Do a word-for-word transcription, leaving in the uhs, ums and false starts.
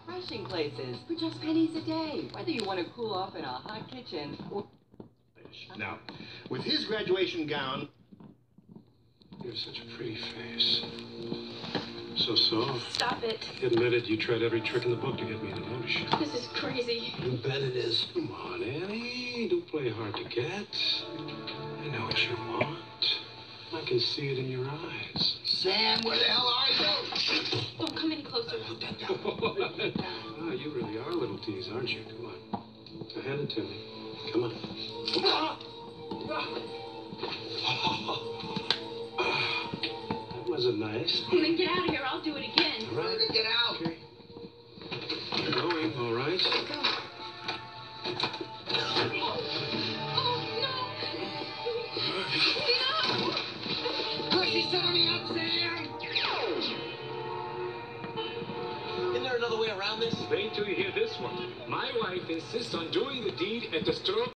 refreshing places for just pennies a day. Whether you want to cool off in a hot kitchen or... Now, with his graduation gown... You have such a pretty face. So soft. Stop it. You admitted you tried every trick in the book to get me to notice you. This is crazy. You bet it is. Come on, Annie. Don't play hard to get. I know what you want. I can see it in your eyes. Sam, where the hell are you? Don't come any closer. Ah, you really are a little tease, aren't you? Come on. Now hand it to me. Come on. That wasn't nice. Then get out of here. I'll do it again. All right, get out. Okay. You're going, all right? Go. She's setting me up, Sam! Isn't there another way around this? Wait till you hear this one. My wife insists on doing the deed at the stroke